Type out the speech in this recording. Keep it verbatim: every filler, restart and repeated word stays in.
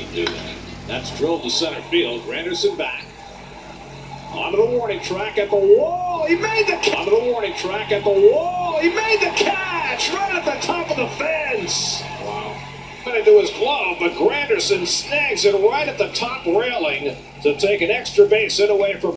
do that. That's drilled to center field. Granderson back. Onto the warning track at the wall. He made the catch. Onto the warning track at the wall. He made the catch right at the top of the fence. Wow. Into his glove, but Granderson snags it right at the top railing to take an extra base hit away from